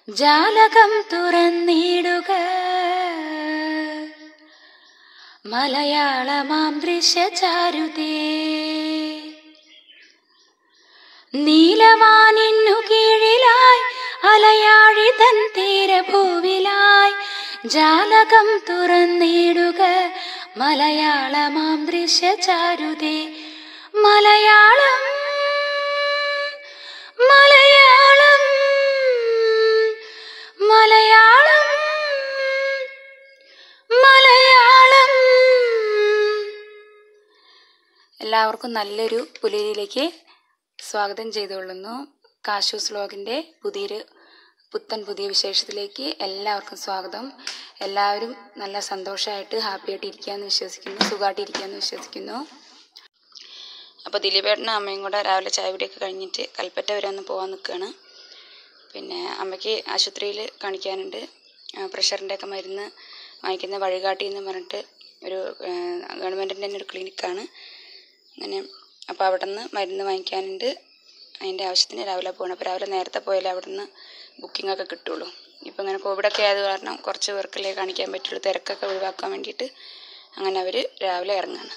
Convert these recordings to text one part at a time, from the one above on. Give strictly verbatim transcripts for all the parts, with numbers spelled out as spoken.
ജാലകം തുറന്നിടുക മലയാളമാം ദൃശ്യചാരുതേ. നീലവാനിന്നു കീഴിലായി അലയാഴി തൻ തീരഭൂവിലായി ജാലകം തുറന്നിടുക മലയാളമാം ദൃശ്യചാരുതേ. മലയാളം മലയാളം മലയാളം മലയാളം. എല്ലാവർക്കും നല്ലൊരു പുലരിയിലേക്ക് സ്വാഗതം ചെയ്തുകൊള്ളുന്നു. കാശൂസ് വ്ലോഗിൻ്റെ പുതിയൊരു പുത്തൻ പുതിയ വിശേഷത്തിലേക്ക് എല്ലാവർക്കും സ്വാഗതം. എല്ലാവരും നല്ല സന്തോഷമായിട്ട് ഹാപ്പിയായിട്ട് ഇരിക്കുകയെന്ന് വിശ്വസിക്കുന്നു, സുഖമായിട്ട് ഇരിക്കുകയെന്ന് വിശ്വസിക്കുന്നു. അപ്പോൾ ദിലീപേട്ടനും അമ്മയും കൂടെ രാവിലെ ചായ കുടിയൊക്കെ കഴിഞ്ഞിട്ട് കൽപ്പറ്റ വരെ ഒന്ന് പോകാൻ നിൽക്കുകയാണ്. പിന്നെ അമ്മയ്ക്ക് ആശുപത്രിയിൽ കാണിക്കാനുണ്ട്. പ്രഷറിൻ്റെയൊക്കെ മരുന്ന് വാങ്ങിക്കുന്ന വഴികാട്ടി എന്ന് പറഞ്ഞിട്ട് ഒരു ഗവൺമെൻറ്റിൻ്റെ തന്നെ ഒരു ക്ലിനിക്കാണ് അങ്ങനെ. അപ്പോൾ അവിടെ നിന്ന് മരുന്ന് വാങ്ങിക്കാനുണ്ട്. അതിൻ്റെ ആവശ്യത്തിന് രാവിലെ പോകണം. അപ്പോൾ രാവിലെ നേരത്തെ പോയാലേ അവിടെ നിന്ന് ബുക്കിംഗ് ഒക്കെ കിട്ടുള്ളൂ. ഇപ്പോൾ ഇങ്ങനെ കോവിഡൊക്കെ ആയത് കാരണം കുറച്ച് പേർക്കല്ലേ കാണിക്കാൻ പറ്റുള്ളൂ. തിരക്കൊക്കെ ഒഴിവാക്കാൻ വേണ്ടിയിട്ട് അങ്ങനെ അവർ രാവിലെ ഇറങ്ങാണ്.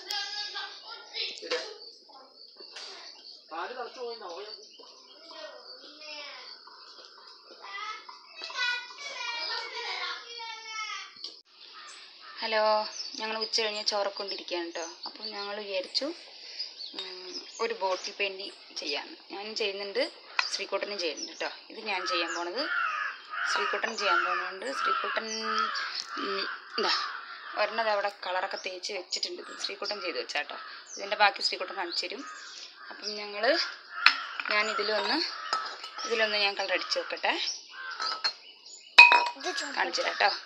ഹലോ, ഞങ്ങൾ ഉച്ച കഴിഞ്ഞ് ചോറൊക്കെ കൊണ്ടിരിക്കുകയാണ് കേട്ടോ. അപ്പം ഞങ്ങൾ വിചാരിച്ചു ഒരു ബോട്ടിൽ പെയിൻറ്റിങ് ചെയ്യാമെന്ന്. ഞാനും ചെയ്യുന്നുണ്ട്, ശ്രീകുട്ടനും ചെയ്യുന്നുണ്ട് കേട്ടോ. ഇത് ഞാൻ ചെയ്യാൻ പോണത്, ശ്രീകുട്ടൻ ചെയ്യാൻ പോകുന്നുണ്ട്. ശ്രീകുട്ടൻ എന്താ ഒരെണ്ണത് അവിടെ കളറൊക്കെ തേച്ച് വെച്ചിട്ടുണ്ട്. ഇത് ശ്രീകുട്ടൻ ചെയ്ത് വെച്ചാൽ കേട്ടോ. ഇതിൻ്റെ ബാക്കി ശ്രീകുട്ടൻ കാണിച്ചു തരും. അപ്പം ഞങ്ങൾ ഞാൻ ഇതിലൊന്ന് ഇതിലൊന്ന് ഞാൻ കളർ അടിച്ച് വെക്കട്ടെ, കാണിച്ചു തരാം കേട്ടോ.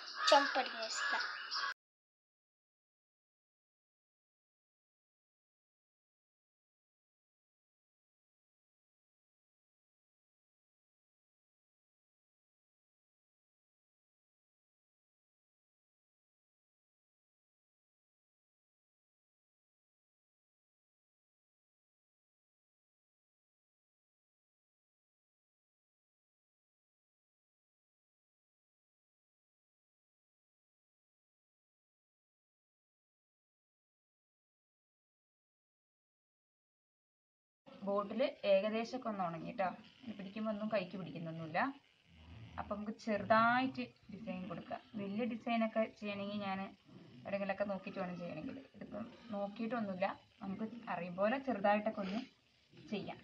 ബോട്ടിൽ ഏകദേശമൊക്കെ ഒന്ന് ഉണങ്ങി കേട്ടോ. പിടിക്കുമ്പോൾ ഒന്നും കൈക്ക് പിടിക്കുന്നൊന്നുമില്ല. അപ്പം നമുക്ക് ചെറുതായിട്ട് ഡിസൈൻ കൊടുക്കാം. വലിയ ഡിസൈനൊക്കെ ചെയ്യണമെങ്കിൽ ഞാൻ എവിടെയെങ്കിലൊക്കെ നോക്കിയിട്ട് വേണം ചെയ്യണമെങ്കിൽ. ഇതിപ്പം നോക്കിയിട്ടൊന്നുമില്ല, നമുക്ക് അറിയും പോലെ ചെറുതായിട്ടൊക്കെ ഒന്ന് ചെയ്യാം.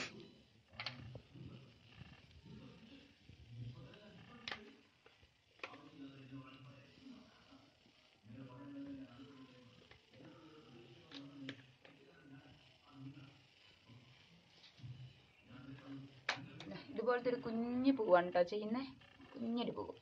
ഇതുപോലത്തെ ഒരു കുഞ്ഞു പൂവാണ് കേട്ടോ ചെയ്യുന്നത്, കുഞ്ഞൊരു പൂവ്.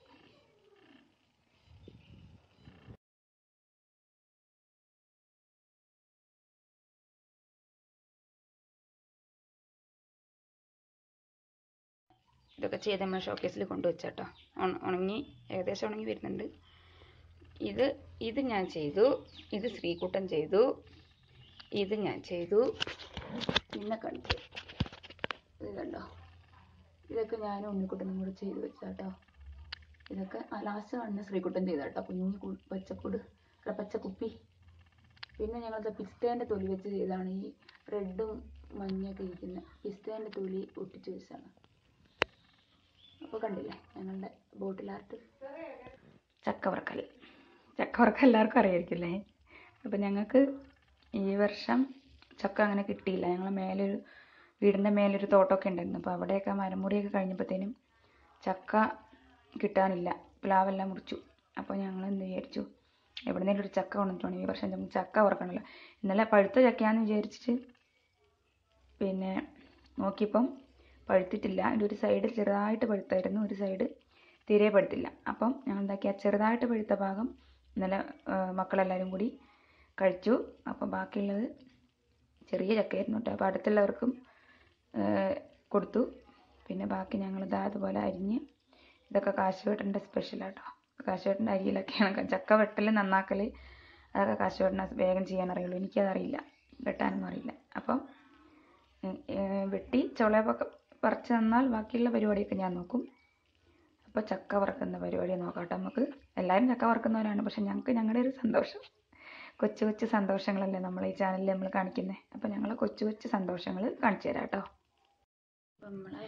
ഇതൊക്കെ ചെയ്ത് നമ്മൾ ഷോക്കേസിൽ കൊണ്ടുവച്ചാട്ടോ. ഉണങ്ങി ഏകദേശം ഉണങ്ങി വരുന്നുണ്ട്. ഇത് ഇത് ഞാൻ ചെയ്തു, ഇത് ശ്രീകുട്ടൻ ചെയ്തു, ഇത് ഞാൻ ചെയ്തു. പിന്നെ കണ്ടു ഇത് കണ്ടോ, ഇതൊക്കെ ഞാൻ ഉണ്ണിക്കുട്ടനും കൂടെ ചെയ്ത് വെച്ചാട്ടോ. ഇതൊക്കെ ലാസ്റ്റ് കാണുന്ന ശ്രീകുട്ടൻ ചെയ്താട്ടോ, കുഞ്ഞു പച്ചക്കൂട് അല്ല പച്ചക്കുപ്പി. പിന്നെ ഞങ്ങളത് പിസ്തേൻ്റെ തൊലി വെച്ച് ചെയ്താണ്. ഈ റെഡും മഞ്ഞൊക്കെ ഇരിക്കുന്ന പിസ്തേൻ്റെ തൊലി ഒട്ടിച്ച് വെച്ചാണ്. അപ്പോൾ കണ്ടില്ലേ ഞങ്ങളുടെ ബോട്ടിൽ ആർട്ട്. ചക്കവറക്കൽ ചക്കവറക്കൽ എല്ലാവർക്കും അറിയായിരിക്കില്ലേ. അപ്പം ഞങ്ങൾക്ക് ഈ വർഷം ചക്ക അങ്ങനെ കിട്ടിയില്ല. ഞങ്ങൾ മേലൊരു വീടിൻ്റെ മേലൊരു തോട്ടമൊക്കെ ഉണ്ടായിരുന്നു. അപ്പോൾ അവിടെയൊക്കെ മരമുറിയൊക്കെ കഴിഞ്ഞപ്പോഴത്തേനും ചക്ക കിട്ടാനില്ല, പ്ലാവെല്ലാം മുറിച്ചു. അപ്പോൾ ഞങ്ങൾ എന്ത് വിചാരിച്ചു, എവിടെന്നെങ്കിലും ഒരു ചക്ക കൊണ്ടിട്ടാണ് ഈ വർഷം നമുക്ക് ചക്ക വറക്കണമല്ലോ. ഇന്നലെ പഴുത്ത ചക്കയാണെന്ന് വിചാരിച്ചിട്ട് പിന്നെ നോക്കിയപ്പം പഴുത്തിട്ടില്ല. അതിൻ്റെ ഒരു സൈഡ് ചെറുതായിട്ട് പഴുത്തായിരുന്നു, ഒരു സൈഡ് തീരെ പഴുത്തില്ല. അപ്പം ഞങ്ങൾ എന്താക്കിയാൽ ചെറുതായിട്ട് പഴുത്ത ഭാഗം ഇന്നലെ മക്കളെല്ലാവരും കൂടി കഴിച്ചു. അപ്പം ബാക്കിയുള്ളത് ചെറിയ ചക്കയായിരുന്നു കേട്ടോ. അപ്പോൾ അടുത്തുള്ളവർക്കും കൊടുത്തു. പിന്നെ ബാക്കി ഞങ്ങളിത് അതുപോലെ അരിഞ്ഞ്, ഇതൊക്കെ കാശുവേട്ടൻ്റെ സ്പെഷ്യലാട്ടോ. കാശുവേട്ടൻ്റെ അരിയിലൊക്കെയാണ് ചക്ക വെട്ടൽ നന്നാക്കൽ. അതൊക്കെ കാശുവേട്ടനെ വേഗം ചെയ്യാൻ അറിയുള്ളൂ, എനിക്കതറിയില്ല, വെട്ടാനൊന്നും അറിയില്ല. അപ്പം വെട്ടി ചുളയൊക്കെ പറിച്ച് തന്നാൽ ബാക്കിയുള്ള പരിപാടിയൊക്കെ ഞാൻ നോക്കും. അപ്പോൾ ചക്ക വറുക്കുന്ന പരിപാടി നോക്കാട്ടെ നമുക്ക്. എല്ലാവരും ചക്ക വറുക്കുന്നവരാണ്, പക്ഷെ ഞങ്ങൾക്ക് ഞങ്ങളുടെ ഒരു സന്തോഷം, കൊച്ചു കൊച്ചു സന്തോഷങ്ങളല്ലേ നമ്മൾ ഈ ചാനലിൽ നമ്മൾ കാണിക്കുന്നത്. അപ്പോൾ ഞങ്ങൾ കൊച്ചു കൊച്ചു സന്തോഷങ്ങൾ കാണിച്ചു തരാം കേട്ടോ. അപ്പം നമ്മളെ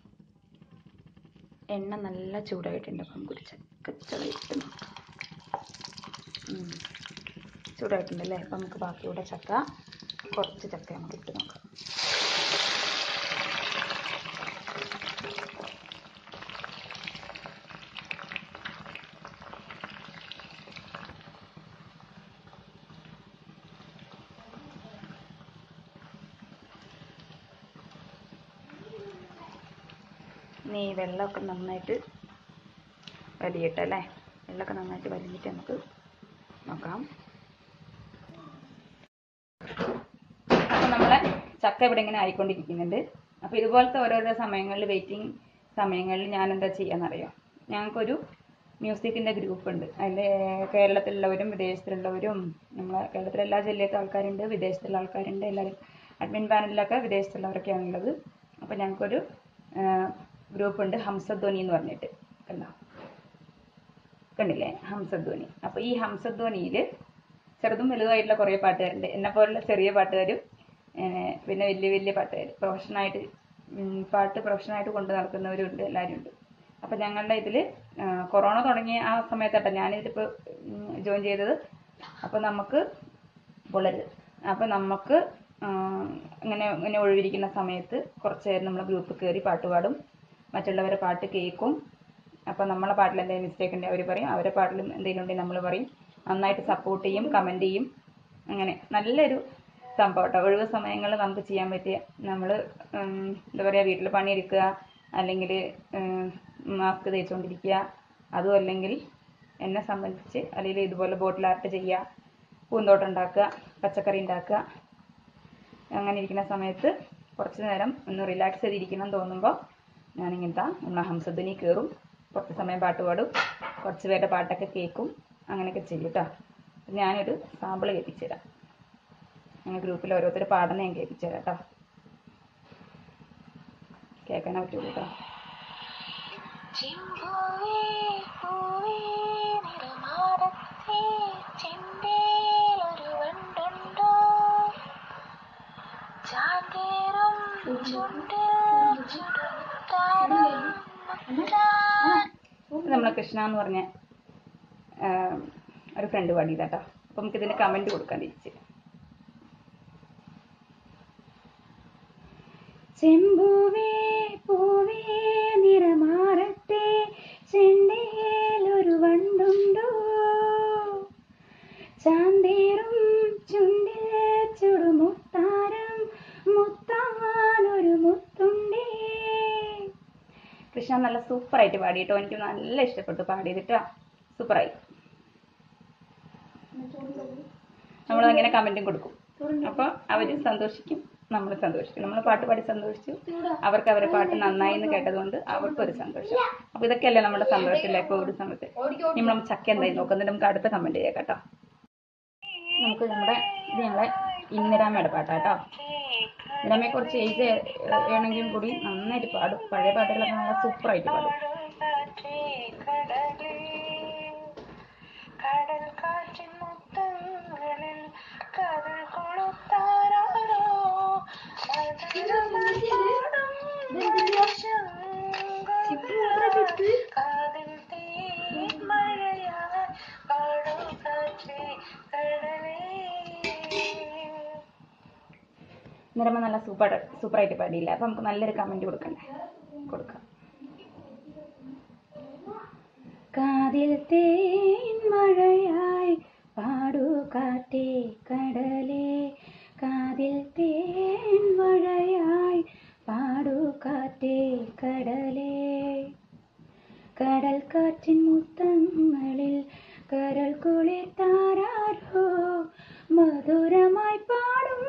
എണ്ണ നല്ല ചൂടായിട്ടുണ്ട്. അപ്പം നമുക്ക് ചക്ക ഇട്ട് നോക്കാം. ചൂടായിട്ടുണ്ടല്ലേ. അപ്പം നമുക്ക് ബാക്കിയുടെ ചക്ക, കുറച്ച് ചക്ക നമുക്ക് ഇട്ട് നോക്കാം. ഇനി ഈ വെള്ളമൊക്കെ നന്നായിട്ട് വലിയിട്ടല്ലേ, വെള്ളമൊക്കെ നന്നായിട്ട് വലിഞ്ഞിട്ട് നമുക്ക് നോക്കാം. അപ്പോൾ നമ്മളെ ചക്ക ഇവിടെ ഇങ്ങനെ ആയിക്കൊണ്ടിരിക്കുന്നുണ്ട്. അപ്പോൾ ഇതുപോലത്തെ ഓരോരോ സമയങ്ങളിൽ, വെയിറ്റിംഗ് സമയങ്ങളിൽ ഞാൻ എന്താ ചെയ്യാന്നറിയോ, ഞങ്ങൾക്കൊരു മ്യൂസിക്കിൻ്റെ ഗ്രൂപ്പ് ഉണ്ട്. അതിൽ കേരളത്തിലുള്ളവരും വിദേശത്തുള്ളവരും, നമ്മളെ കേരളത്തിലെ എല്ലാ ജില്ലയിലത്തെ ആൾക്കാരുണ്ട്, വിദേശത്തുള്ള ആൾക്കാരുണ്ട്. എല്ലാവരും അഡ്മിൻ പാനലിലൊക്കെ വിദേശത്തുള്ളവരൊക്കെയാണ് ഉള്ളത്. അപ്പോൾ ഞങ്ങൾക്കൊരു ഗ്രൂപ്പുണ്ട്, ഹംസധ്വനി എന്ന് പറഞ്ഞിട്ട്. കണ്ടോ, കണ്ടില്ലേ, ഹംസധ്വനി. അപ്പോൾ ഈ ഹംസധ്വനിയിൽ ചെറുതും വലുതുമായിട്ടുള്ള കുറേ പാട്ടുകാരുണ്ട്. എന്നെപ്പോലുള്ള ചെറിയ പാട്ടുകാരും പിന്നെ വലിയ വലിയ പാട്ടുകാർ, പ്രൊഫഷനായിട്ട് പാട്ട് പ്രൊഫഷനായിട്ട് കൊണ്ട് നടക്കുന്നവരുണ്ട്, എല്ലാവരും ഉണ്ട്. അപ്പോൾ ഞങ്ങളുടെ ഇതിൽ കൊറോണ തുടങ്ങിയ ആ സമയത്താട്ടോ ഞാനിതിപ്പോൾ ജോയിൻ ചെയ്തത്. അപ്പോൾ നമുക്ക് വളരെ അപ്പോൾ നമുക്ക് ഇങ്ങനെ ഇങ്ങനെ ഒഴിവിരിക്കുന്ന സമയത്ത് കുറച്ച് നേരം നമ്മൾ ഗ്രൂപ്പ് കയറി പാട്ട് പാടും, മറ്റുള്ളവരെ പാട്ട് കേൾക്കും. അപ്പോൾ നമ്മളെ പാട്ടിൽ എന്തെങ്കിലും മിസ്റ്റേക്ക് ഉണ്ടെങ്കിൽ അവർ പറയും, അവരുടെ പാട്ടിലും എന്തെങ്കിലും ഉണ്ടെങ്കിൽ നമ്മൾ പറയും. നന്നായിട്ട് സപ്പോർട്ട് ചെയ്യും, കമൻറ്റ് ചെയ്യും. അങ്ങനെ നല്ലൊരു സംഭവം കേട്ടോ. ഒഴിവ് സമയങ്ങളിൽ നമുക്ക് ചെയ്യാൻ പറ്റിയ, നമ്മൾ എന്താ പറയുക, വീട്ടിൽ പണിയെടുക്കുക, അല്ലെങ്കിൽ മാസ്ക് തേച്ചുകൊണ്ടിരിക്കുക, അതും അല്ലെങ്കിൽ എന്നെ സംബന്ധിച്ച് അല്ലെങ്കിൽ ഇതുപോലെ ബോട്ടിൽ ആർട്ട് ചെയ്യുക, പൂന്തോട്ടം ഉണ്ടാക്കുക, പച്ചക്കറി ഉണ്ടാക്കുക, അങ്ങനെ ഇരിക്കുന്ന സമയത്ത് കുറച്ച് നേരം ഒന്ന് റിലാക്സ് ചെയ്തിരിക്കണം തോന്നുമ്പോൾ ഞാനിങ്ങനത്തെ നമ്മളെ ഹംസധ്വനി കയറും, കുറച്ച് സമയം പാട്ട് പാടും, കുറച്ച് പേരുടെ പാട്ടൊക്കെ കേൾക്കും, അങ്ങനെയൊക്കെ ചെയ്യും കേട്ടോ. ഞാനൊരു സാമ്പിൾ കേൾപ്പിച്ചു തരാം. ഞങ്ങൾ ഗ്രൂപ്പിൽ ഓരോരുത്തർ പാടുന്ന ഞാൻ കേൾപ്പിച്ചു തരാം കേട്ടോ. കേൾക്കാനേ പറ്റുള്ളൂ കേട്ടോ. നമ്മളെ കൃഷ്ണ എന്ന് പറഞ്ഞ ഒരു ഫ്രണ്ട് പാടിയതാട്ടോ. അപ്പം നമുക്ക് ഇതിന് കമൻറ്റ് കൊടുക്കാൻ തിരിച്ച്. ചെമ്പൂവേ പൂവേ നിറമാറട്ടെ, ചെണ്ടയിലൊരു വണ്ടുണ്ടോ, ചാന്തേറും ചുണ്ടിൽ ചുടുമുത്താരം, മുത്താനൊരു മുത്തുണ്ടേ. കൃഷ്ണ നല്ല സൂപ്പറായിട്ട് പാടിയിട്ടോ, എനിക്ക് നല്ല ഇഷ്ടപ്പെട്ടു പാടിയതിട്ടോ, സൂപ്പറായി. നമ്മളങ്ങനെ കമൻറ്റും കൊടുക്കും. അപ്പോൾ അവർ സന്തോഷിക്കും, നമ്മൾ സന്തോഷിക്കും. നമ്മൾ പാട്ട് പാടി സന്തോഷിച്ചു, അവർക്ക് അവരെ പാട്ട് നന്നായി എന്ന് കേട്ടതുകൊണ്ട് അവർക്കൊരു സന്തോഷം. അപ്പോൾ ഇതൊക്കെയല്ലേ നമ്മുടെ സന്തോഷമില്ലേ ഇപ്പോൾ ഒരു സമയത്ത്. നമ്മൾ ചക്ക എന്തായി നോക്കുന്നുണ്ട്, നമുക്ക് അടുത്ത കമൻറ്റ് ചെയ്യാം കേട്ടോ. നമുക്ക് നമ്മുടെ ഇത് ഞങ്ങളെ ഇന്ദിരാമ്മയുടെ പാട്ടാട്ടോ. ഇന്ദിരാമ്മയെ കുറച്ച് ഏജ് ആണെങ്കിലും കൂടി നന്നായിട്ട് പാടും. പഴയ പാട്ടുകളൊക്കെ നല്ല സൂപ്പറായിട്ട് പാടും. നിറമ നല്ല സൂപ്പർ സൂപ്പറായിട്ട് പാടിയില്ല. അപ്പം നമുക്ക് നല്ലൊരു കമൻറ്റ് കൊടുക്കണ്ടേ, കൊടുക്കാം. കാതിൽ തേൻ മഴയായി പാടു കാറ്റേ കടലേ, കാതിൽ തേൻ മഴയായി പാടു കാറ്റേ കടലേ, കടൽ കാറ്റിൻ മുത്തങ്ങളിൽ കരൾ കുളിർത്താരോ, മധുരമായി പാടും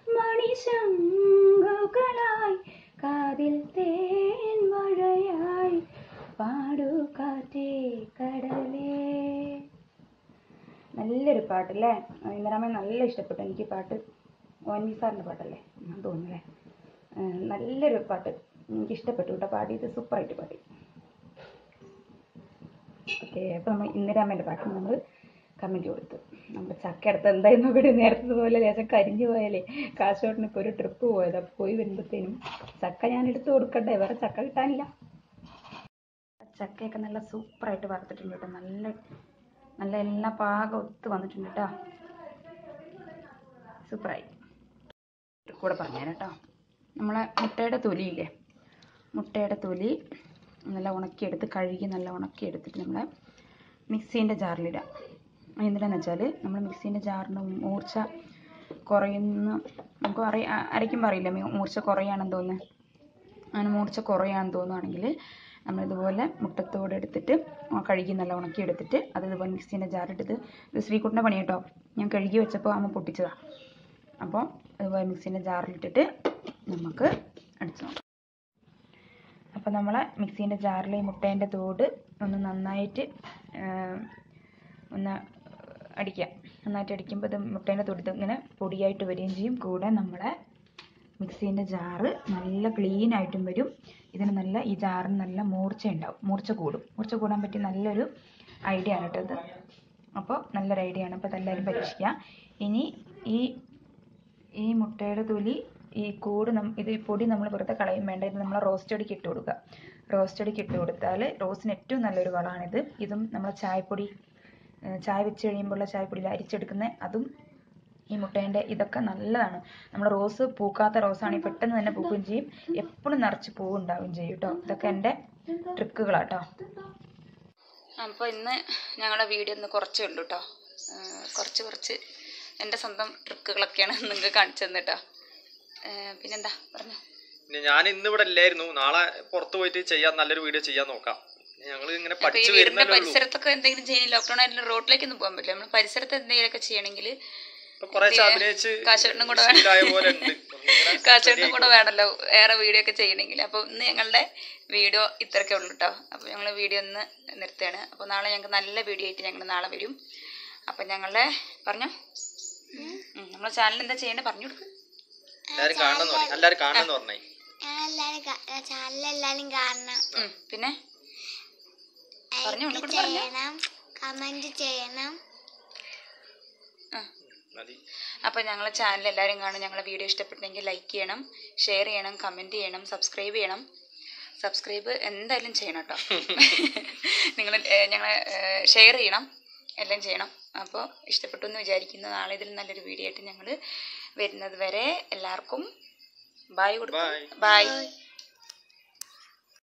മണിശങ്കുകളായി, കാതിൽ തേൻ മഴയായി പാടു കാറ്റേ കടലേ. നല്ലൊരു പാട്ടല്ലേ, ഇന്ദിരാമ്മയെ നല്ല ഇഷ്ടപ്പെട്ടു എനിക്ക് പാട്ട്. ഒ എൻ വി സാറിൻ്റെ പാട്ടല്ലേ ഞാൻ തോന്നുന്നല്ലേ, നല്ലൊരു പാട്ട് എനിക്ക് ഇഷ്ടപ്പെട്ടു കേട്ടോ. പാടിയത് സൂപ്പറായിട്ട് പാടി. ഓക്കെ, അപ്പോൾ നമ്മൾ ഇന്ദിരാമ്മേൻ്റെ പാട്ടിന് നമ്മൾ കമൻറ്റ് കൊടുത്തു. നമ്മുടെ ചക്ക അടുത്ത് എന്തായിരുന്നു ഇവിടെ നേരത്തെ പോലെ ലേശം കരിഞ്ഞു പോയാലേ കാശോട്ടിന് ഇപ്പോൾ ഒരു ട്രിപ്പ് പോയത്. അപ്പോൾ പോയി വരുമ്പോഴത്തേനും ചക്ക ഞാൻ എടുത്ത് കൊടുക്കട്ടെ, വേറെ ചക്ക കിട്ടാനില്ല. ചക്കയൊക്കെ നല്ല സൂപ്പറായിട്ട് വറുത്തിട്ടുണ്ട് കേട്ടോ. നല്ല നല്ല എല്ലാ പാകം ഒത്ത് വന്നിട്ടുണ്ട് കേട്ടോ. സൂപ്പറായി. കൂടെ പറഞ്ഞുതരാം കേട്ടോ. നമ്മളെ മുട്ടയുടെ തൊലിയില്ലേ, മുട്ടയുടെ തൊലി നല്ല ഉണക്കിയെടുത്ത് കഴുകി നല്ല ഉണക്കിയെടുത്തിട്ട് നമ്മളെ മിക്സീൻ്റെ ജാറിലിടാം. എന്തിനാന്ന് വെച്ചാൽ നമ്മൾ മിക്സീൻ്റെ ജാറിന് മൂർച്ച കുറയുന്ന നമുക്ക് അറിയ അരയ്ക്കുമ്പോൾ അറിയില്ല മൂർച്ച കുറയാണെന്ന് തോന്നുന്നത്. അങ്ങനെ മൂർച്ച കുറയാണെന്ന് തോന്നുകയാണെങ്കിൽ നമ്മളിതുപോലെ മുട്ടത്തോടെ എടുത്തിട്ട് കഴുകി നല്ല ഉണക്കിയെടുത്തിട്ട് അത് ഇതുപോലെ മിക്സീൻ്റെ ജാറിലിട്ട്, ഇത് ശ്രീകുട്ടൻ്റെ പണി കേട്ടോ, ഞാൻ കഴുകി വെച്ചപ്പോൾ അമ്മ പൊട്ടിച്ചതാണ്. അപ്പോൾ അതുപോലെ മിക്സീൻ്റെ ജാറിലിട്ടിട്ട് നമുക്ക് അടിച്ചു നോക്കാം. അപ്പോൾ നമ്മൾ മിക്സീൻ്റെ ജാറിൽ ഈ മുട്ടേൻ്റെ തോട് ഒന്ന് നന്നായിട്ട് ഒന്ന് അടിക്കാം. നന്നായിട്ട് അടിക്കുമ്പോൾ ഇത് മുട്ടേൻ്റെ തൊടുത്ത് ഇങ്ങനെ പൊടിയായിട്ട് വരികയും ചെയ്യും. കൂടെ നമ്മളെ മിക്സീൻ്റെ ജാറ് നല്ല ക്ലീൻ ആയിട്ടും വരും. ഇതിന് നല്ല ഈ ജാറിന് നല്ല മൂർച്ച ഉണ്ടാവും, മൂർച്ച കൂടും. മൂർച്ച കൂടാൻ പറ്റിയ നല്ലൊരു ഐഡിയ ആണ് കേട്ടോ ഇത്. അപ്പോൾ നല്ലൊരു ഐഡിയ ആണ്. അപ്പോൾ അതെല്ലാവരും പരീക്ഷിക്കുക. ഇനി ഈ ഈ മുട്ടയുടെ തൊലി ഈ കൂട് നം ഇത് ഈ പൊടി നമ്മൾ വെറുതെ കളയും വേണ്ട. ഇത് നമ്മൾ റോസ്റ്റ് അടിക്ക് ഇട്ട് കൊടുക്കുക. റോസ്റ്റ് അടിക്ക് ഇട്ട് കൊടുത്താൽ റോസിന് ഏറ്റവും നല്ലൊരു വളമാണിത്. ഇതും നമ്മൾ ചായപ്പൊടി, ചായ വെച്ച് കഴിയുമ്പോഴുള്ള ചായപ്പൊടിയിൽ അരിച്ചെടുക്കുന്ന അതും ഈ മുട്ടേൻ്റെ ഇതൊക്കെ നല്ലതാണ്. നമ്മൾ റോസ് പൂക്കാത്ത റോസാണെങ്കിൽ പെട്ടെന്ന് തന്നെ പൂക്കുകയും ചെയ്യും, എപ്പോഴും നിറച്ച് പൂവ് ഉണ്ടാവുകയും ചെയ്യും കേട്ടോ. ഇതൊക്കെ എൻ്റെ ട്രിക്കുകളാട്ടോ. അപ്പോൾ ഇന്ന് ഞങ്ങളുടെ വീഡിയോ ഒന്ന് കുറച്ചേ ഉള്ളൂ കേട്ടോ. കുറച്ച് കുറച്ച് എൻ്റെ സ്വന്തം ട്രിക്കുകളൊക്കെയാണ് നിങ്ങൾക്ക് കാണിച്ചു തന്നെ കേട്ടോ. പിന്നെന്താ പറഞ്ഞു, ഞാൻ ഇന്ന് ഇവിടെ ഇല്ലായിരുന്നു. നാളെ പുറത്ത് പോയിട്ട് ചെയ്യാൻ നല്ലൊരു വീഡിയോ ചെയ്യാൻ നോക്കാം. ഞങ്ങൾ ഇങ്ങനെ പഠിച്ചു വരുന്ന പരിസരത്തൊക്കെ എന്തെങ്കിലും ചെയ്യണം. ലോക്ക്ഡൌൺ ആയിട്ട് റോഡിലേക്കൊന്നും പോകാൻ പറ്റില്ല. നമ്മൾ പരിസരത്ത് എന്തെങ്കിലുമൊക്കെ ചെയ്യണമെങ്കിൽ കാശേട്ടനും കൂടെ കാശേട്ടനും കൂടെ വേണമല്ലോ വേറെ വീഡിയോ ഒക്കെ ചെയ്യണമെങ്കിൽ. അപ്പോൾ ഇന്ന് ഞങ്ങളുടെ വീഡിയോ ഇത്രയൊക്കെ ഉള്ളൂ കേട്ടോ. അപ്പോൾ ഞങ്ങൾ വീഡിയോ ഒന്ന് നിർത്തുകയാണ്. അപ്പോൾ നാളെ ഞങ്ങൾക്ക് നല്ല വീഡിയോ ആയിട്ട് ഞങ്ങൾ നാളെ വരും. അപ്പം ഞങ്ങളുടെ പറഞ്ഞോ, നമ്മളെ ചാനൽ എന്താ ചെയ്യേണ്ടത് പറഞ്ഞു കൊടുക്കുക. പിന്നെ കമന്റ് ചെയ്യണം. അപ്പോൾ ഞങ്ങളെ ചാനൽ എല്ലാവരും കാണും. ഞങ്ങളെ വീഡിയോ ഇഷ്ടപ്പെട്ടെങ്കിൽ ലൈക്ക് ചെയ്യണം, ഷെയർ ചെയ്യണം, കമൻറ്റ് ചെയ്യണം, സബ്സ്ക്രൈബ് ചെയ്യണം. സബ്സ്ക്രൈബ് എന്തായാലും ചെയ്യണം കേട്ടോ. നിങ്ങൾ ഞങ്ങളെ ഷെയർ ചെയ്യണം, എല്ലാം ചെയ്യണം. അപ്പോൾ ഇഷ്ടപ്പെട്ടു എന്ന് വിചാരിക്കുന്നു. നാളെ ഇതിൽ നല്ലൊരു വീഡിയോ ആയിട്ട് ഞങ്ങൾ വരുന്നത് വരെ എല്ലാവർക്കും ബൈ കൊടുക്കും. ബൈ.